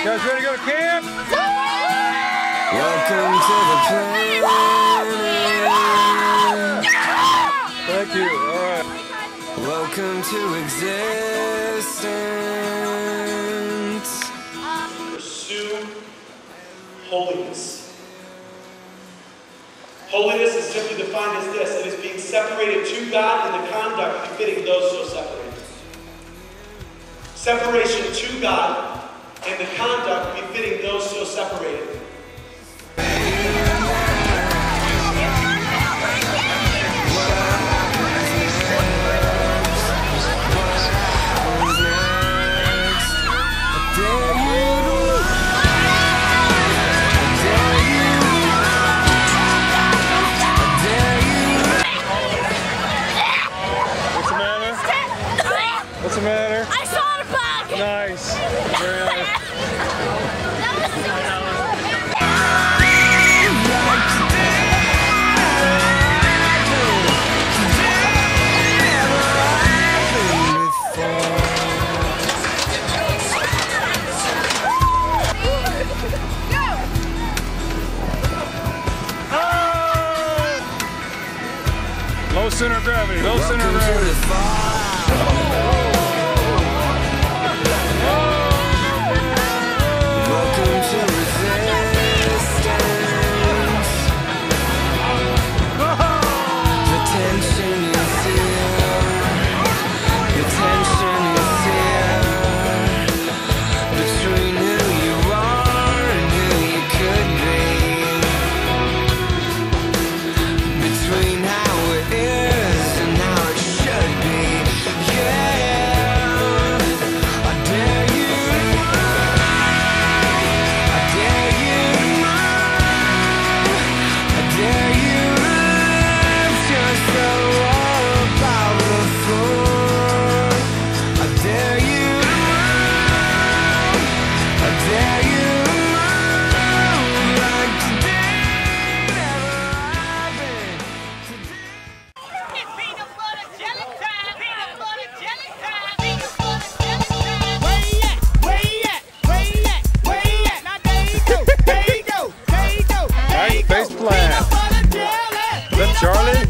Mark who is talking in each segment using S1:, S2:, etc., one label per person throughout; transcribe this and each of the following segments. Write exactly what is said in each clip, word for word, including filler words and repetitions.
S1: You guys ready to go to camp?
S2: Welcome to the planet.
S1: Thank you. All right.
S2: Welcome to existence.
S3: Pursue holiness. Holiness is simply defined as this: it is being separated to God in the conduct befitting those so separated. Separation to God and the conduct befitting those so separated.
S1: What's the matter?
S4: I saw the bug!
S1: Nice. Very nice. Low center of gravity, low center of gravity. Charlie?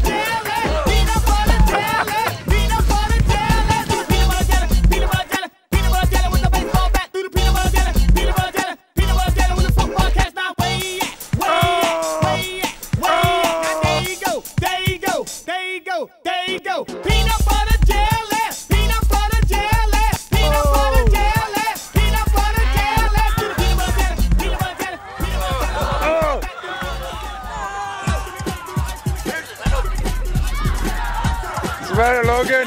S1: What's the matter, Logan?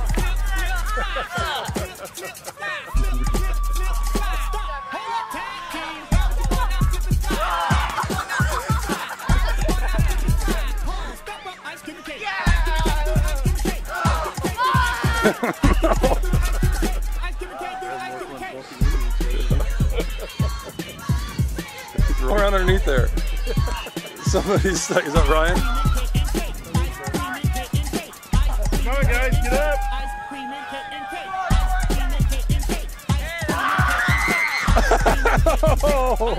S1: Right underneath there. Somebody's stuck. Is that Ryan? Come on, guys, get up! Oh.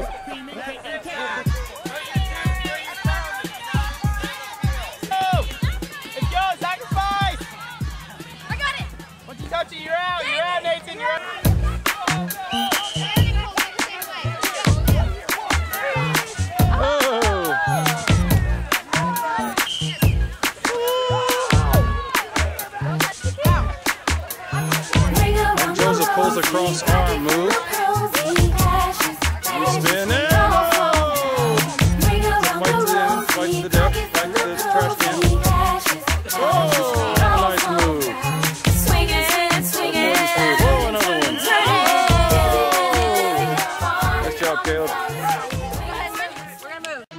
S5: Let's go, sacrifice!
S4: I got it!
S5: Once you touch it, you're out. You're out, Nathan. You're out.
S1: Pulls across arm move. Spin it. Fight to the end, fight to the depth, fight to the trash can. Oh, nice move.
S4: Swing it, swing it.
S1: Oh, another one. Oh. Nice job, Caleb.
S4: We're gonna move.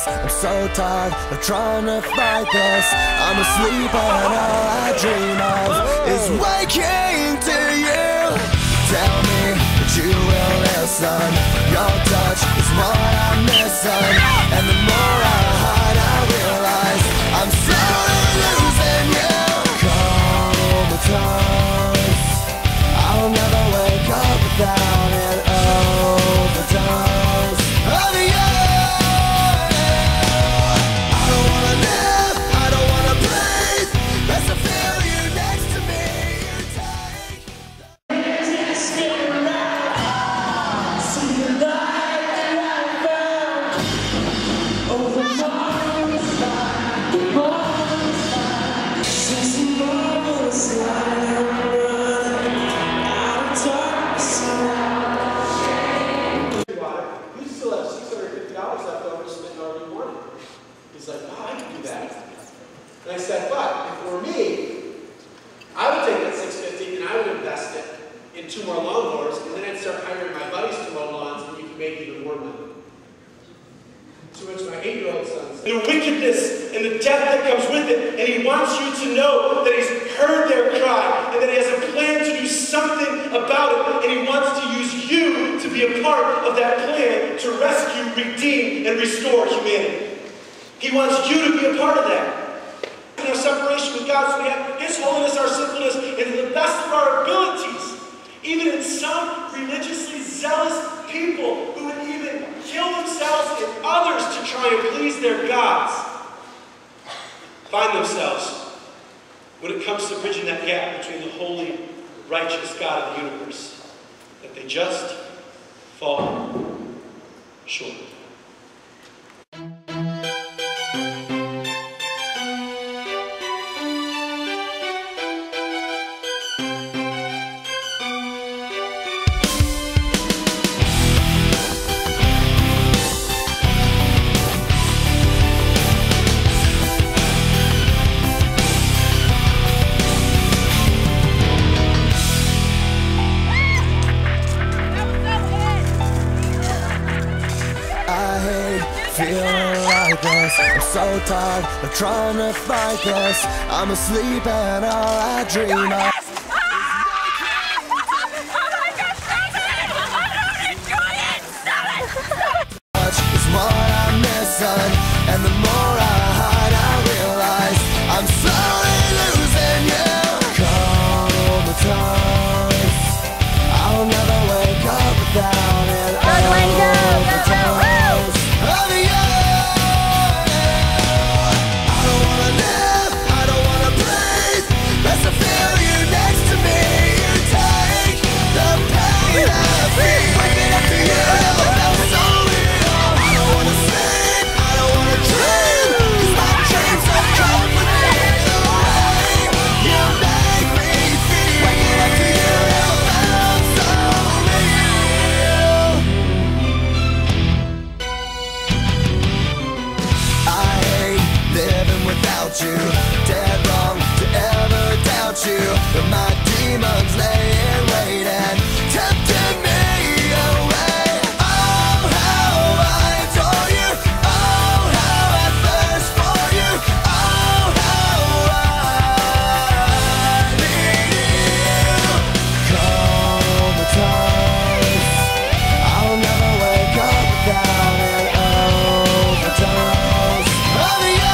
S2: I'm so tired of trying to fight this. I'm asleep and all I dream of is waking to you. Tell me that you will listen. Your touch is what I'm missing, and the more I hide, I realize I'm slowly losing you. Comatose, I'll never wake up without an overdose of you. I don't wanna live, I don't wanna breathe. Best to feel you next to me. You take
S3: You still have six hundred fifty dollars left over to spend however you want. He's like, wow, I can do that. And I said, but if it were me, I would take that six hundred fifty dollars and I would invest it in two more lawnmowers, and then I'd start hiring my buddies to mow lawns, and you can make even more money. To which my eight-year-old son said, the wickedness and the death that comes with it, and he wants you to know that he's heard their cry, and that he has a plan to do something about it, and he wants to use you to be a part of that plan to rescue, redeem, and restore humanity. He wants you to be a part of that. In our separation with God, so we have His holiness, our sinfulness, and to the best of our abilities. Even in some religiously zealous people who would even kill themselves and others to try and please their gods, find themselves, when it comes to bridging that gap between the holy, righteous God of the universe, that they just fall short.
S2: Feeling like this, I'm so tired of trying to fight this. I'm asleep and all I dream of is what I'm missing, and the more I hide, I realize I'm slowly losing you. Comatose, I'll never wake up without it. Overdose of you. I don't wanna live, I don't wanna breathe. Best to feel you next to me. You take the pain I feel. Waking up to you, felt so real. I don't wanna sleep, I don't wanna dream, 'cause my dreams don't come with me. The way you make me feel. Waking up to you, felt so real. I hate living without you. Dead wrong to ever doubt you. But my demons laying waiting, tempting me away. Oh, how I adore you. Oh, how I thirst for you. Oh, how I need you. Comatose, I'll never wake up without an overdose of you.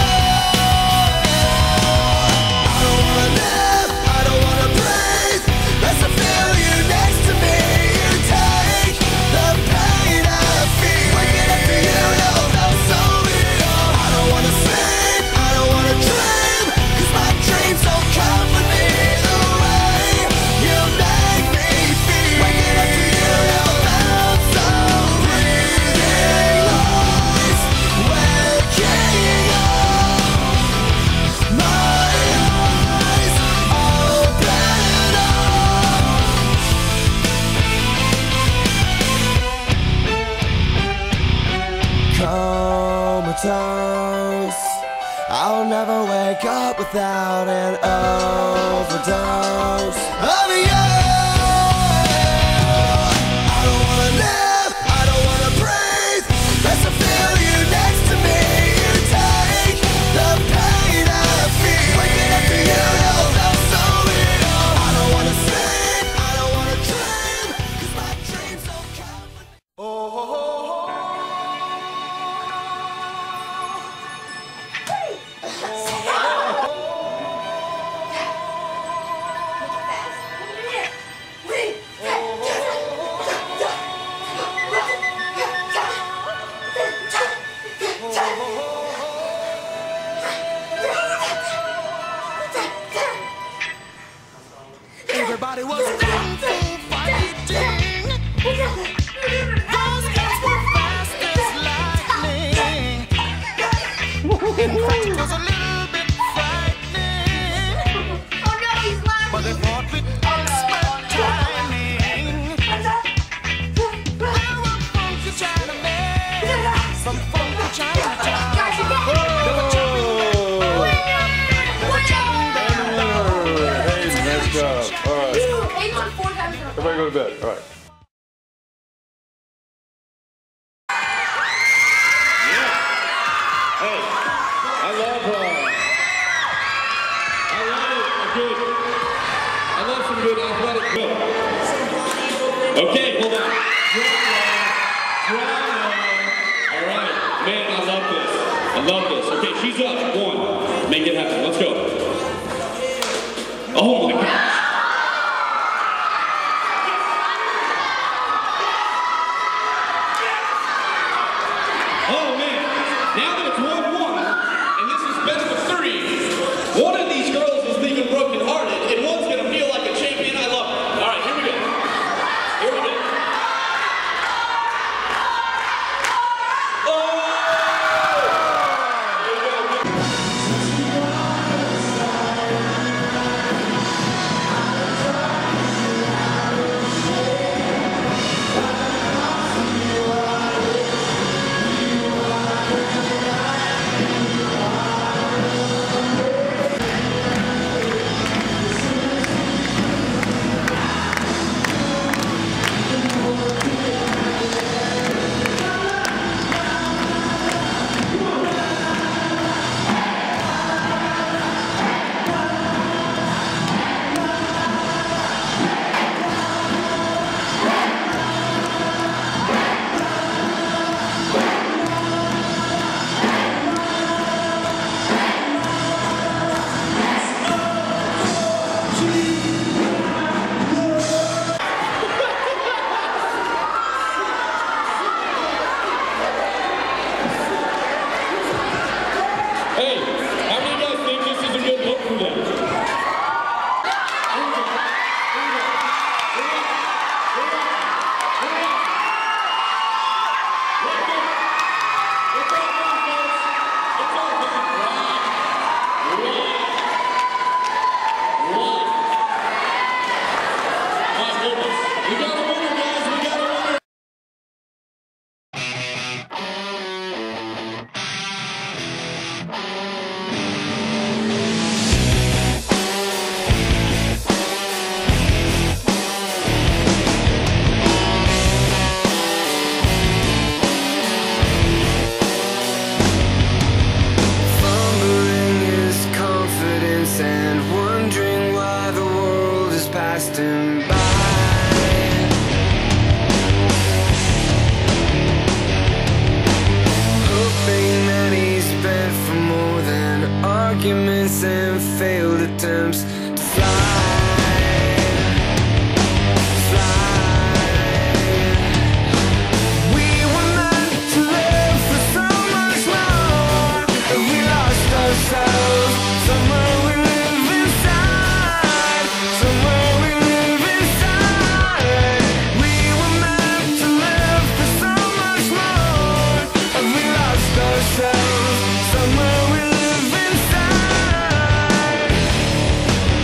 S2: I don't wanna live, I don't wanna breathe. Best to feel you next to me. You take the pain I feel. Waking up to you, felt so real. I don't wanna sleep, I don't wanna dream, 'cause my dreams don't come with me. The way you make me feel. Waking up to you, felt so breathing lies. Waking up, my eyes open up. Comatose, I'll never wake up without an overdose of you. I don't wanna live, I don't wanna breathe. Best to feel you next to me. Everybody was kung fu fighting. Those kids were fast as lightning. In fact, it was a little bit frightening.
S4: Oh no, he's laughing.
S2: But they fought with expert timing. There were funky Chinamen, some funky Chinatown.
S4: Guys, you got it.
S2: They were chopping down. They were chopping down.
S1: Hey, nice job. All right.
S4: Eight on four times in a row.
S1: Everybody go to bed. All right. Hey, I love, uh, I love it. A good, I love some good athletic film. Okay, hold on. Drama. All right, man, I love this. I love this. Okay, she's up. One. Make it happen. Let's go. Oh my God. Oh man, now that it's one one, and this is best of three, one of these girls is leaving broken-hearted, and one's gonna feel like a champion. I love it. All right, here we go. Here we go. Oh! There you go. Hey, how many of you guys think this is a good look for them? We got a winner, guys. We got a winner.
S2: Fumbling his confidence and wondering why the world has passed him by. Hoping that he's bent for more than arguments and failed attempts to fly. Fly. We were meant to live for so much more, but we lost ourselves. Somewhere we live inside. Somewhere we live inside. We were meant to live for so much more, but we lost ourselves. Somewhere we live inside.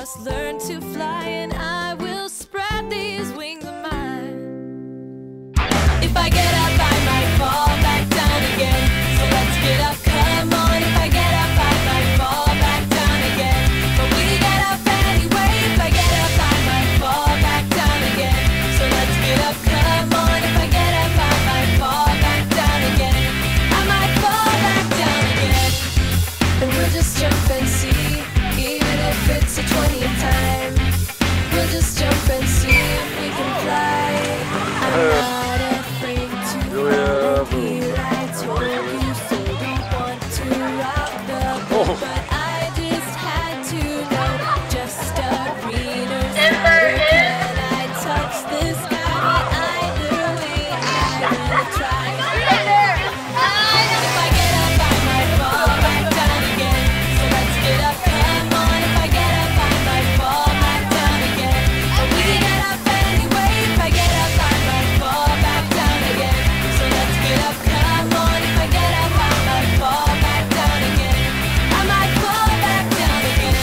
S6: just learn to fly, and I will spread these wings of mine. If I get up, I might fall back down again. So let's get up, come on. If I get up, I might fall back down again. But we get up anyway. If I get up, I might fall back down again. So let's get up, come on. If I get up, I might fall back down again. I might fall back down again. And we'll just jump and see, even if it's the twentieth time. We'll just jump and see if we can fly. I'm not afraid to follow the lights. Told you so, don't want to rock the boat, but I just had to know just a greener side. Can I touch this sky? Either way, I will try. If I get up, I might fall back down again. So let's get up, come on. If I get up, I might fall back down again. But we get up anyway. If I get up, I might fall back down again. So let's get up, come on. If I get up, I might fall back down again. I might fall back down again.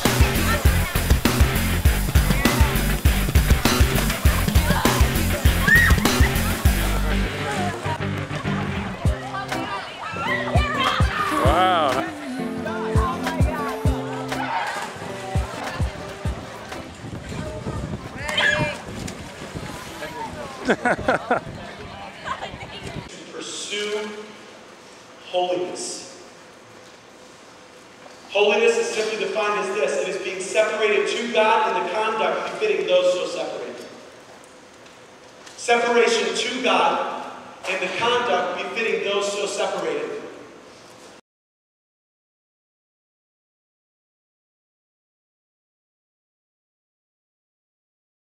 S7: Wow.
S3: Pursue holiness. Holiness is simply defined as this: it is being separated to God in the conduct befitting those so separated. Separation to God and the conduct befitting those so separated.